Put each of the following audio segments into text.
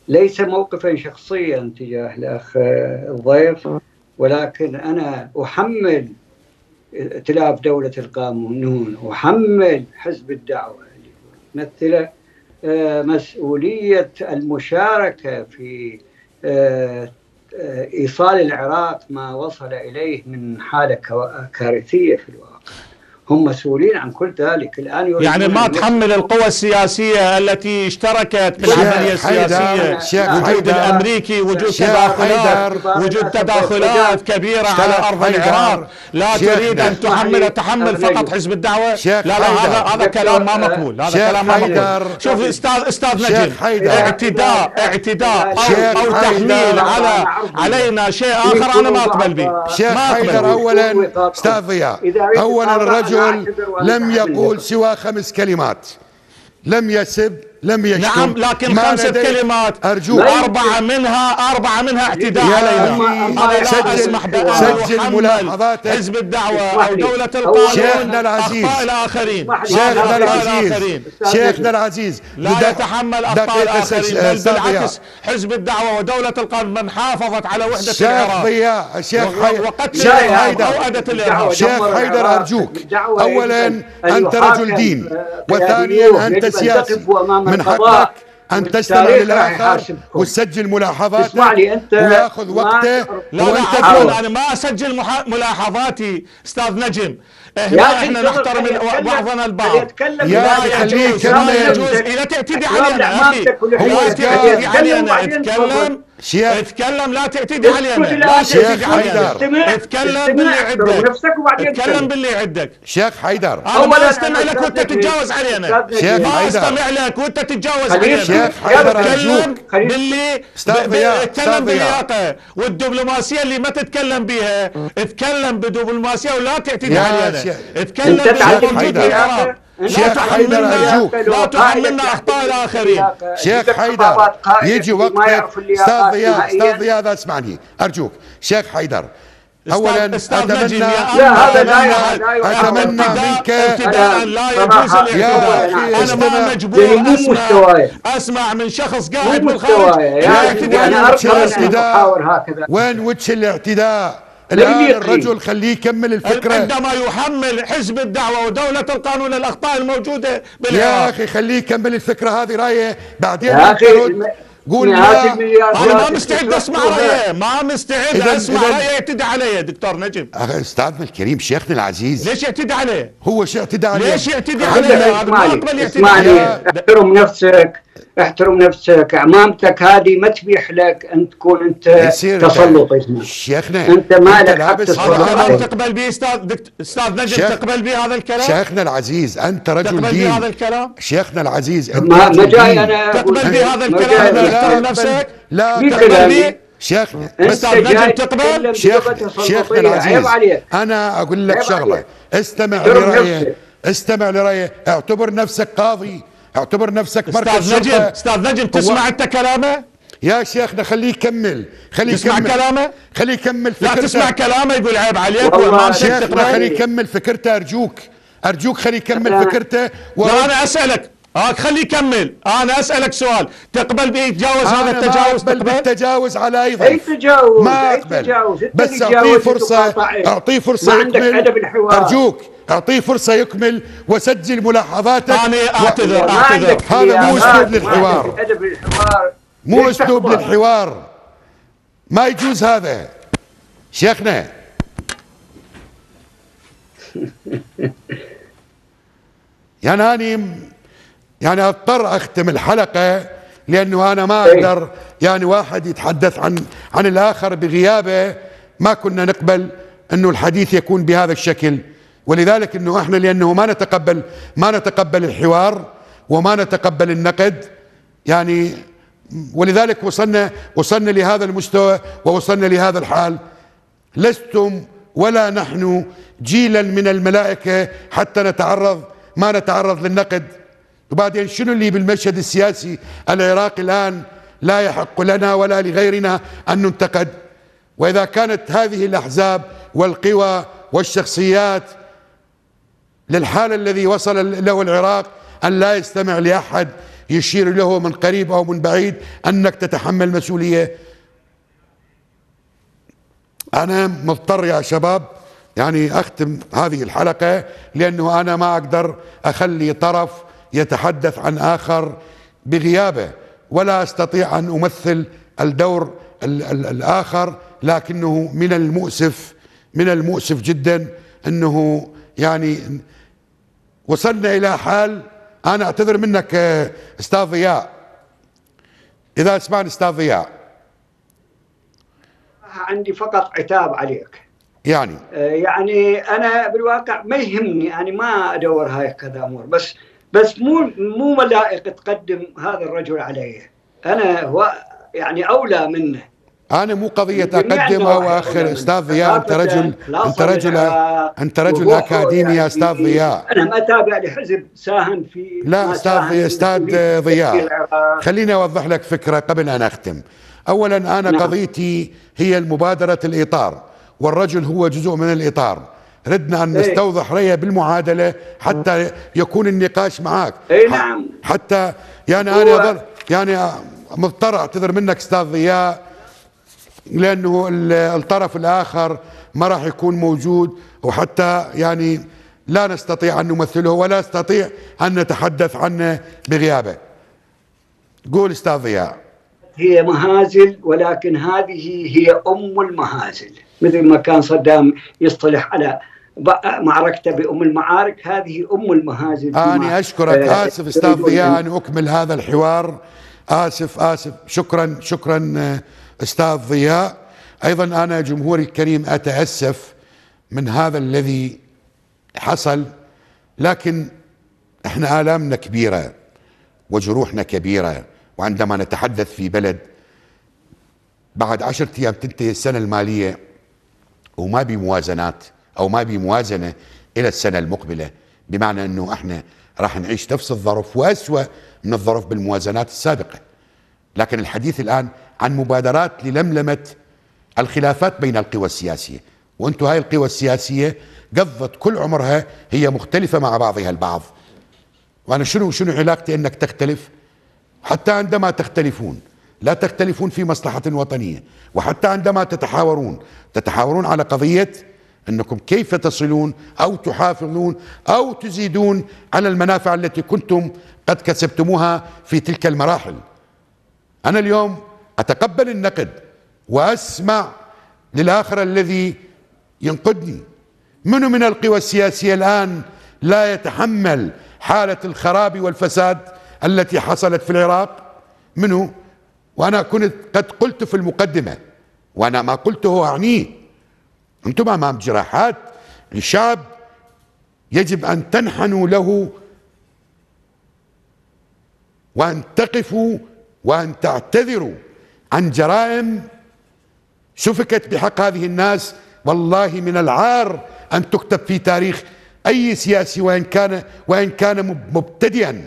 ليس موقفا شخصيا تجاه الأخ الضيف، ولكن أنا أحمل ائتلاف دولة القانون، أحمل حزب الدعوة اللي يمثل مسؤولية المشاركة في إيصال العراق ما وصل إليه من حالة كارثية في الواقع. هم مسؤولين عن كل ذلك. الآن يعني ما تحمل القوى السياسية التي اشتركت بالعملية السياسية، وجود الأمريكي، وجود تداخلات كبيرة على أرض العراق، لا تريد أن تحمل فقط حزب الدعوة؟ لا هذا كلام ما مقبول، هذا كلام ما مقبول. شوف أستاذ نجم، اعتداء أو تحميل علينا شيء آخر أنا ما أقبل به. شيخ حيدر، أولا أستاذ ضياء، أولا الرجل لم يقول سوى 5 كلمات، لم يسب، لم يشتم. نعم، لكن 5 كلمات أرجوك 4 منها اعتداء علينا. سجل ملاحظاتك. حزب الدعوة أو دولة القانون، شيخنا العزيز، أخطاء الآخرين، شيخنا العزيز لا يتحمل أخطاء الآخرين، بل بالعكس حزب الدعوة ودولة القانون من حافظت على وحدة العراق. شيخ حيدر أرجوك، أولا أنت رجل دين، وثانيا أنت سياسي، من حقك أن تستمع للآخر وتسجل ملاحظاتك ويأخذ وقته. لا أنا ما أسجل ملاحظاتي أستاذ نجم. احنا نحترم بعضنا البعض. يا أخي خليه يكمل. إذا تعتدي علينا يا أخي، لا تعتدي علينا. اتكلم، لا تعتدي علينا، لا تعتدي علينا. اتكلم باللي عندك، اتكلم باللي عندك. شيخ حيدر، أنا ما استمع لك وأنت تتجاوز علينا. ما استمع لك وأنت تتجاوز علينا. شيخ حيدر، اتكلم باللي اتكلم باللياقة والدبلوماسية اللي ما تتكلم بيها. اتكلم بدبلوماسية ولا تعتدي علينا. اتكلم بالموجود بالعراق. شيخ حيدر أرجوك، لا تحملنا أخطاء الآخرين. شيخ حيدر يجي وقتك. أستاذ ضياء اسمعني أرجوك. شيخ حيدر، أولا أتمنى منك ابتداء لا يجوز الاعتداء. أنا ما مجبور أسمع من شخص قاعد بالخارج وين وجه الاعتداء؟ الآن الرجل خليه يكمل الفكرة. عندما يحمل حزب الدعوة ودولة القانون الأخطاء الموجودة بالعراق. يا أخي خليه يكمل الفكرة هذه راية، بعدين يا أخي قول أنا ما مستعد أسمع رأيه، ما مستعد أسمع رأيه يعتدي عليه دكتور نجم. أستاذنا الكريم شيخنا العزيز، ليش يعتدي عليه؟ هو شو اعتدى عليه؟ ليش يعتدي عليه؟ هذا ما أقبل يعتدي عليه. احترم نفسك. عمامتك هذه ما تبيح لك ان تكون انت تسلطي. شيخنا انت ما لك حق هذا تقبل به استاذ نجم؟ تقبل به هذا الكلام؟ شيخنا العزيز انت رجل دين. تقبل به هذا الكلام؟ شيخنا العزيز انت ما جاي انا تقبل به هذا الكلام؟ تحترم نفسك؟ لا تقبل به؟ شيخنا استاذ نجم تقبل؟ شيخنا العزيز انا اقول لك شغله، استمع لرأيه، اعتبر نفسك قاضي، اعتبر نفسك مركز شرطة. استاذ نجم تسمع انت كلامه؟ يا شيخنا خليه يكمل، تسمع كلامه؟ خليه يكمل فكرته. لا تسمع كلامه يقول عيب عليك شيخنا خليه يكمل فكرته ارجوك خليه يكمل فكرته. لا انا اسالك خليه يكمل. انا اسالك سؤال، تقبل بيتجاوز هذا التجاوز؟ تقبل بالتجاوز على اي ضيف؟ اي تجاوز؟ ما اقبل، بس اعطيه فرصه يكمل. ارجوك اعطيه فرصة يكمل وسجل ملاحظاتك. أنا أعتذر هذا مو اسلوب للحوار، مو اسلوب للحوار، ما يجوز هذا شيخنا. يعني اضطر اختم الحلقة لانه انا ما اقدر واحد يتحدث عن الاخر بغيابه. ما كنا نقبل انه الحديث يكون بهذا الشكل، ولذلك انه احنا لانه ما نتقبل الحوار وما نتقبل النقد، ولذلك وصلنا لهذا المستوى ووصلنا لهذا الحال. لستم ولا نحن جيلا من الملائكة حتى ما نتعرض للنقد. وبعدين شنو اللي بالمشهد السياسي العراقي الآن لا يحق لنا ولا لغيرنا أن ننتقد؟ وإذا كانت هذه الأحزاب والقوى والشخصيات للحال الذي وصل له العراق أن لا يستمع لأحد يشير له من قريب أو من بعيد أنك تتحمل مسؤولية. أنا مضطر يا شباب يعني أختم هذه الحلقة، لأنه أنا ما أقدر أخلي طرف يتحدث عن آخر بغيابه، ولا أستطيع أن أمثل الدور الآخر، لكنه من المؤسف جدا أنه يعني وصلنا إلى حال. أنا أعتذر منك أستاذ ضياء، إذا اسمعني أستاذ ضياء، عندي فقط عتاب عليك. يعني أنا بالواقع ما يهمني، يعني ما أدور هاي كذا أمور، بس مو ملائق تقدم هذا الرجل علي. أنا هو يعني أولى منه. أنا مو قضية أقدم أو آخر أستاذ ضياء، أنت رجل أكاديمي يا أستاذ ضياء. أنا ما أتابع لحزب ساهم في، لا أستاذ ضياء، خليني أوضح لك فكرة قبل أن أختم. أولا أنا قضيتي هي المبادرة الإطار، والرجل هو جزء من الإطار. ردنا أن نستوضح رأيه بالمعادلة حتى يكون النقاش معك. نعم. حتى يعني أنا يعني مضطر أعتذر منك أستاذ ضياء، لأنه الطرف الآخر ما راح يكون موجود، وحتى يعني لا نستطيع أن نمثله ولا نستطيع أن نتحدث عنه بغيابه. قول أستاذ ضياء. هي مهازل، ولكن هذه هي أم المهازل، مثل ما كان صدام يصطلح على معركته بأم المعارك، هذه أم المهازل. أنا أشكرك. آسف أستاذ ضياء أن أكمل هذا الحوار، آسف. شكرا أستاذ ضياء. أيضا أنا جمهوري الكريم أتأسف من هذا الذي حصل، لكن احنا آلامنا كبيرة وجروحنا كبيرة، وعندما نتحدث في بلد بعد 10 أيام تنتهي السنة المالية وما بموازنات أو ما بموازنة إلى السنة المقبلة، بمعنى أنه احنا راح نعيش نفس الظرف وأسوأ من الظرف بالموازنات السابقة. لكن الحديث الآن عن مبادرات للملمة الخلافات بين القوى السياسية، وأنتم هاي القوى السياسية قضت كل عمرها هي مختلفة مع بعضها البعض. وأنا شنو علاقتي أنك تختلف؟ حتى عندما تختلفون لا تختلفون في مصلحة وطنية، وحتى عندما تتحاورون على قضية أنكم كيف تصلون أو تحافظون أو تزيدون على المنافع التي كنتم قد كسبتموها في تلك المراحل. أنا اليوم أتقبل النقد وأسمع للآخر الذي ينقدني. منو من القوى السياسية الآن لا يتحمل حالة الخراب والفساد التي حصلت في العراق؟ منو؟ وأنا كنت قد قلت في المقدمة، وأنا ما قلته أعنيه، أنتم أمام جراحات الشعب يجب أن تنحنوا له وأن تقفوا وأن تعتذروا عن جرائم سفكت بحق هذه الناس. والله من العار أن تكتب في تاريخ أي سياسي وإن كان مبتدئا.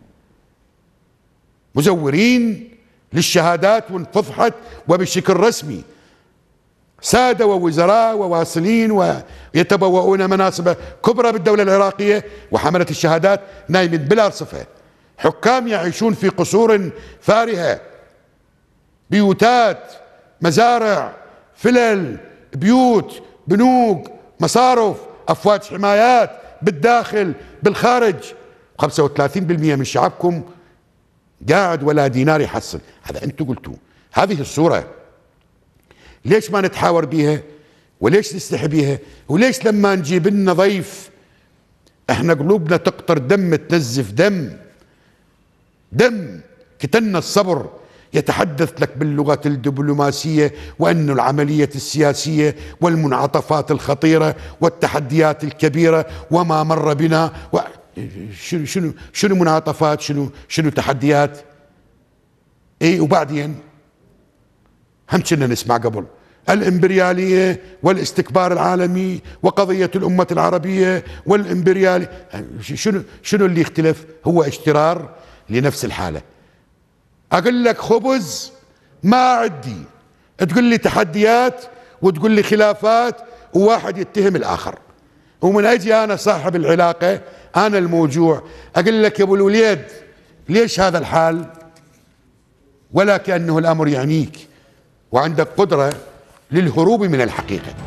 مزورين للشهادات وانفضحت وبشكل رسمي، سادة ووزراء وواصلين ويتبوؤون مناصب كبرى بالدولة العراقية، وحملة الشهادات نايمين بلا صفة. حكام يعيشون في قصور فارهة، بيوتات، مزارع، فلل، بيوت، بنوك، مصارف، أفواج حمايات بالداخل بالخارج. 35% من شعبكم قاعد ولا دينار يحصل. هذا أنتم قلتوه. هذه الصورة ليش ما نتحاور بيها؟ وليش نستحي بيها؟ وليش لما نجيب لنا ضيف احنا قلوبنا تقطر دم، تنزف دم كتلنا الصبر، يتحدث لك باللغة الدبلوماسية وأن العملية السياسية والمنعطفات الخطيرة والتحديات الكبيرة وما مر بنا شنو منعطفات، شنو تحديات. ايه وبعدين هم كنا نسمع قبل الإمبريالية والاستكبار العالمي وقضية الأمة العربية والإمبريالية. شنو اللي يختلف؟ هو اشترار لنفس الحالة. أقول لك خبز ما عندي، تقول لي تحديات وتقول لي خلافات، وواحد يتهم الآخر. ومن أجي أنا صاحب العلاقة، أنا الموجوع، أقول لك يا أبو الوليد ليش هذا الحال؟ ولا كأنه الأمر يعنيك وعندك قدرة للهروب من الحقيقة.